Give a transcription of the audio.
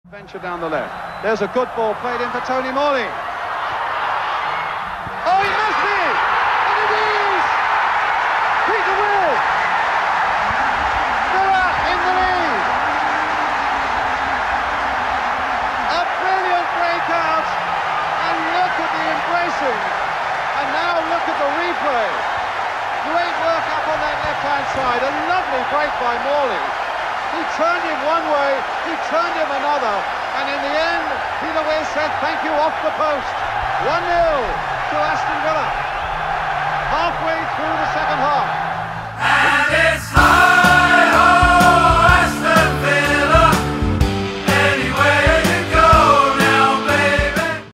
Venture down the left. There's a good ball played in for Tony Morley. Oh, it must be! And it is! Peter Withe! Villa in the lead! A brilliant breakout! And look at the embracing! And now look at the replay! Great work up on that left-hand side. A lovely break by Morley. He turned him one way, he turned him another, and in the end, Peter Withe said thank you off the post. 1-0 to Aston Villa.